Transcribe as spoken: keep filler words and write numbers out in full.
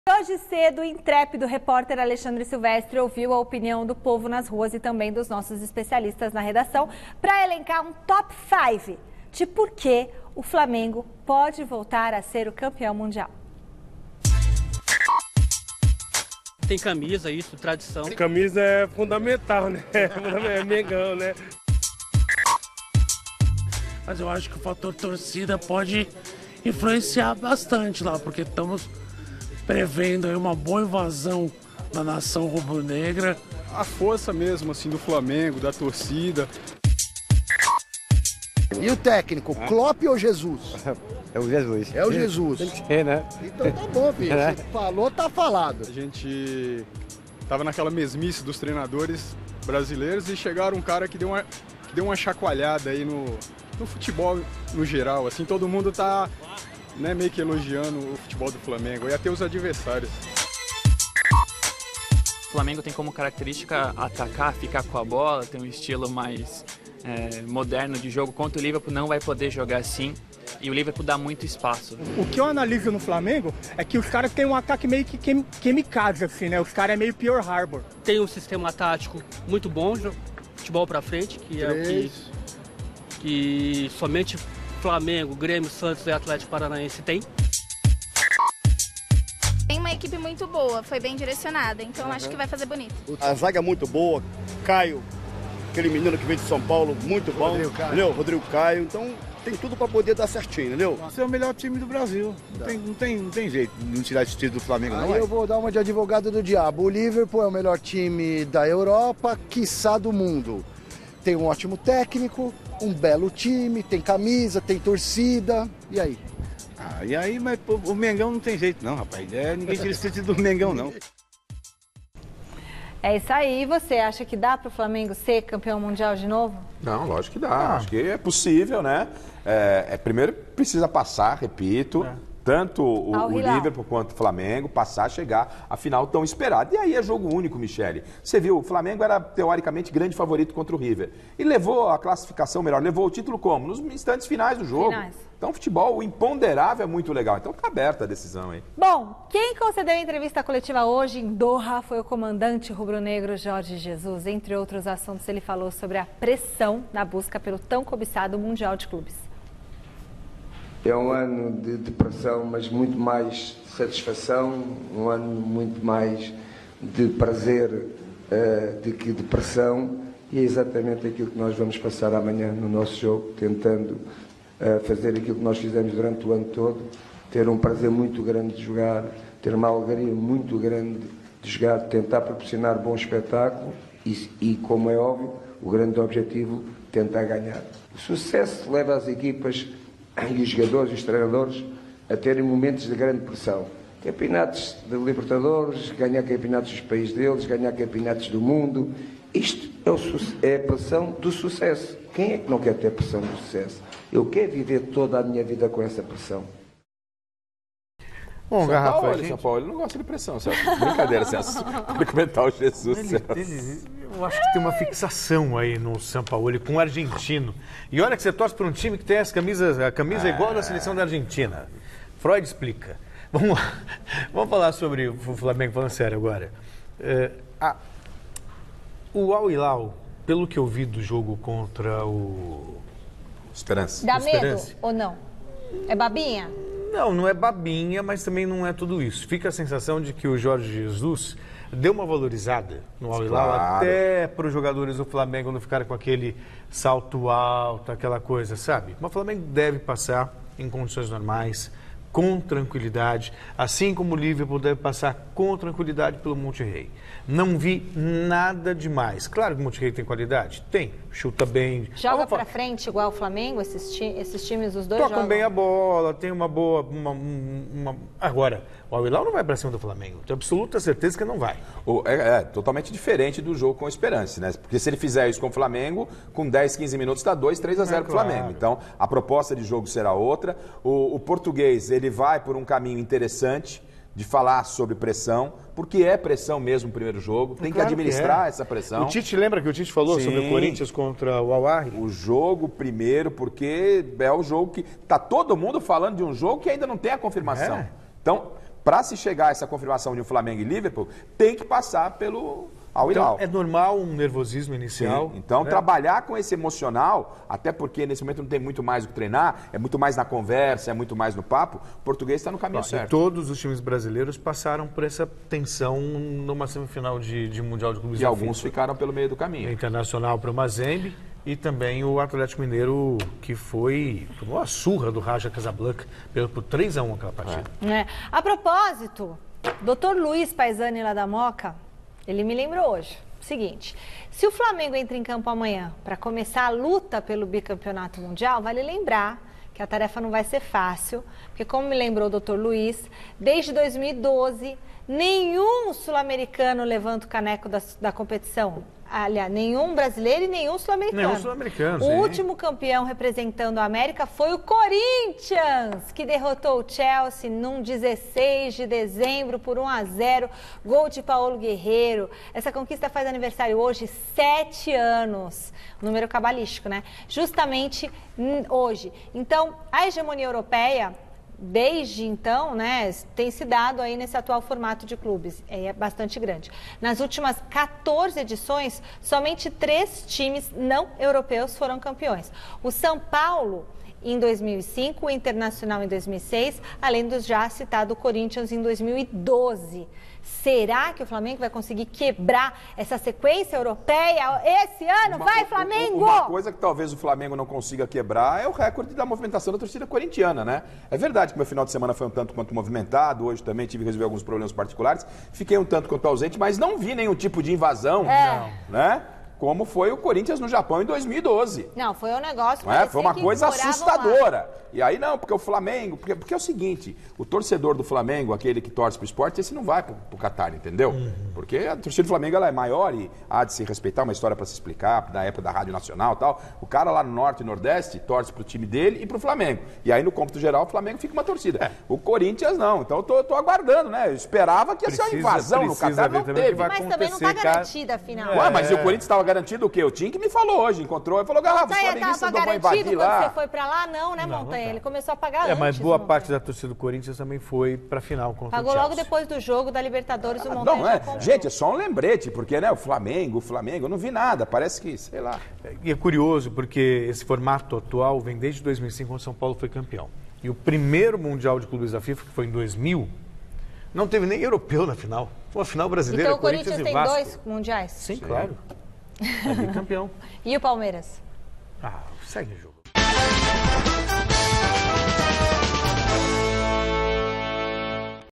Hoje cedo, o intrépido repórter Alexandre Silvestre ouviu a opinião do povo nas ruas e também dos nossos especialistas na redação para elencar um top cinco de por que o Flamengo pode voltar a ser o campeão mundial. Tem camisa, isso, tradição. Camisa é fundamental, né? É Mengão, né? Mas eu acho que o fator torcida pode influenciar bastante lá, porque estamos prevendo aí uma boa invasão da nação rubro-negra. A força mesmo, assim, do Flamengo, da torcida. E o técnico, Klopp ou Jesus? É o Jesus. É o Jesus. Tem que ser, né? Então tá bom, filho. É. Você falou, tá falado. A gente tava naquela mesmice dos treinadores brasileiros e chegaram um cara que deu uma, que deu uma chacoalhada aí no, no futebol no geral. Assim, todo mundo tá, né, meio que elogiando o futebol do Flamengo e até os adversários. O Flamengo tem como característica atacar, ficar com a bola, tem um estilo mais é, moderno de jogo. Contra o Liverpool não vai poder jogar assim e o Liverpool dá muito espaço. O que eu analiso no Flamengo é que os caras têm um ataque meio que quim, kamikaze, assim, né? Os caras é meio Pearl Harbor. Tem um sistema tático muito bom, futebol pra frente, que é o que, que somente Flamengo, Grêmio, Santos e Atlético Paranaense tem. Tem uma equipe muito boa, foi bem direcionada, então uhum. acho que vai fazer bonito. A zaga é muito boa, Caio, aquele menino que veio de São Paulo, muito bom, Rodrigo Caio. Entendeu? Rodrigo Caio, então tem tudo para poder dar certinho, entendeu? Esse é o melhor time do Brasil, não tem, não tem, não tem jeito de não tirar esse título do Flamengo, Aí não. eu vou dar uma de advogado do diabo. O Liverpool é o melhor time da Europa, quiçá do mundo. Tem um ótimo técnico, um belo time, tem camisa, tem torcida, e aí? Ah, e aí, mas pô, o Mengão não tem jeito não, rapaz. É, ninguém tira esse título do Mengão, não. É isso aí. E você acha que dá para o Flamengo ser campeão mundial de novo? Não, lógico que dá. Ah. Acho que é possível, né? É, é, primeiro precisa passar, repito, é. tanto o, o Liverpool quanto o Flamengo, passar, chegar à final tão esperada. E aí é jogo único, Michele. Você viu, o Flamengo era teoricamente grande favorito contra o River. E levou a classificação melhor, levou o título como? Nos instantes finais do jogo. Finais. Então, futebol, o imponderável é muito legal. Então, tá aberta a decisão aí. Bom, quem concedeu a entrevista coletiva hoje em Doha foi o comandante rubro-negro Jorge Jesus. Entre outros assuntos, ele falou sobre a pressão na busca pelo tão cobiçado Mundial de Clubes. É um ano de, de pressão, mas muito mais satisfação, um ano muito mais de prazer uh, do que de pressão. E é exatamente aquilo que nós vamos passar amanhã no nosso jogo, tentando a fazer aquilo que nós fizemos durante o ano todo, ter um prazer muito grande de jogar, ter uma alegria muito grande de jogar, tentar proporcionar bom espetáculo e, e, como é óbvio, o grande objetivo, tentar ganhar. O sucesso leva as equipas e os jogadores e os treinadores a terem momentos de grande pressão. Campeonatos de Libertadores, ganhar campeonatos dos países deles, ganhar campeonatos do mundo. Isto é, o, é a pressão do sucesso. Quem é que não quer ter pressão do sucesso? Eu quero viver toda a minha vida com essa pressão. Bom, Garrafa, Paulo, gente... São Paulo, ele não gosta de pressão, Celso. Brincadeira, Celso. Para comentar o Jesus, ele, Celso. Ele, eu acho que tem uma fixação aí no São Paulo com o argentino. E olha que você torce para um time que tem as camisas, a camisa é igual da seleção da Argentina. Freud explica. Vamos lá. Vamos falar sobre o Flamengo, falando sério agora. É, a, o Al Hilal, pelo que eu vi do jogo contra o... Esperança. Dá Esperança. medo ou não? É babinha? Não, não é babinha, mas também não é tudo isso. Fica a sensação de que o Jorge Jesus deu uma valorizada no Al Hilal, claro, até para os jogadores do Flamengo não ficarem com aquele salto alto, aquela coisa, sabe? Mas o Flamengo deve passar em condições normais, com tranquilidade, assim como o Liverpool deve passar com tranquilidade pelo Monterrey. Não vi nada demais. Claro que o Monterrey tem qualidade? Tem. Chuta bem. Joga pra frente igual o Flamengo, esses, ti esses times, os dois Tocam jogam bem a bola, tem uma boa... Uma, uma... Agora, o Al Hilal não vai pra cima do Flamengo. Tenho absoluta certeza que não vai. O, é, é totalmente diferente do jogo com o Esperança, né? Porque se ele fizer isso com o Flamengo, com dez, quinze minutos dá dois, três a zero é, pro Flamengo. Claro. Então, a proposta de jogo será outra. O, o português, ele vai por um caminho interessante de falar sobre pressão, porque é pressão mesmo no primeiro jogo, tem claro que administrar que é. essa pressão. O Tite, lembra que o Tite falou Sim. sobre o Corinthians contra o Al Ahly? O jogo primeiro, porque é o jogo que... Tá todo mundo falando de um jogo que ainda não tem a confirmação. É. Então, para se chegar a essa confirmação de um Flamengo e Liverpool, tem que passar pelo Al Hilal. Então, é normal um nervosismo inicial. Sim. Então, né? trabalhar com esse emocional, até porque nesse momento não tem muito mais o que treinar, é muito mais na conversa, é muito mais no papo, o português está no caminho Ó, certo. E todos os times brasileiros passaram por essa tensão numa semifinal de, de Mundial de Clubes E da alguns FIFA. ficaram pelo meio do caminho. O Internacional para o Mazembe e também o Atlético Mineiro, que foi tomou a surra do Raja Casablanca por três a um aquela partida. É. É. A propósito, doutor Luiz Paisani lá da Moca, ele me lembrou hoje. Seguinte, se o Flamengo entra em campo amanhã para começar a luta pelo bicampeonato mundial, vale lembrar que a tarefa não vai ser fácil, porque como me lembrou o doutor Luiz, desde dois mil e doze, nenhum sul-americano levanta o caneco da, da competição. Aliás, nenhum brasileiro e nenhum sul-americano. Nenhum sul-americano, O sim. último campeão representando a América foi o Corinthians, que derrotou o Chelsea num dezesseis de dezembro por um a zero, gol de Paulo Guerreiro. Essa conquista faz aniversário hoje, sete anos, número cabalístico, né? Justamente hoje. Então, a hegemonia europeia, desde então, né, tem se dado aí nesse atual formato de clubes, é bastante grande. Nas últimas quatorze edições, somente três times não europeus foram campeões. O São Paulo em dois mil e cinco, o Internacional em dois mil e seis, além do já citado Corinthians em dois mil e doze. Será que o Flamengo vai conseguir quebrar essa sequência europeia esse ano? Uma, vai, Flamengo! Uma coisa que talvez o Flamengo não consiga quebrar é o recorde da movimentação da torcida corintiana, né? É verdade que meu final de semana foi um tanto quanto movimentado, hoje também tive que resolver alguns problemas particulares, fiquei um tanto quanto ausente, mas não vi nenhum tipo de invasão, É. né? Como foi o Corinthians no Japão em dois mil e doze. Não, foi um negócio... Não é? Foi uma que coisa moravam assustadora. lá. E aí não, porque o Flamengo... Porque, porque é o seguinte, o torcedor do Flamengo, aquele que torce pro esporte, esse não vai pro, pro Catar, entendeu? Uhum. Porque a torcida do Flamengo ela é maior e há de se respeitar, uma história para se explicar, da época da Rádio Nacional e tal. O cara lá no Norte e Nordeste torce pro time dele e pro Flamengo. E aí no cômputo geral o Flamengo fica uma torcida. É. O Corinthians não. Então eu tô, tô aguardando, né? Eu esperava que ia ser uma invasão no Catar, não teve. Mas também não tá garantida, afinal. Ué, mas e o Corinthians estava garantido o quê? O time que me falou hoje, encontrou e falou, Garrafa, os flamenguistas não vão invadir lá. Quando você foi pra lá, não, né, Não, Montanha? não tá. Ele começou a pagar É, antes. mas boa Montanha. parte da torcida do Corinthians também foi pra final contra Pagou o Chelsea. logo depois do jogo da Libertadores, o Ah, Montanha não, já é. comprou. Gente, é só um lembrete, porque, né, o Flamengo, o Flamengo, eu não vi nada, parece que, sei lá. E é curioso, porque esse formato atual vem desde dois mil e cinco, quando São Paulo foi campeão. E o primeiro Mundial de Clubes da FIFA, que foi em dois mil, não teve nem europeu na final. Foi uma final brasileira, Então o Corinthians Corinthians e tem Vasco. dois mundiais? Sim, claro. É bicampeão. E o Palmeiras? Ah, segue o jogo.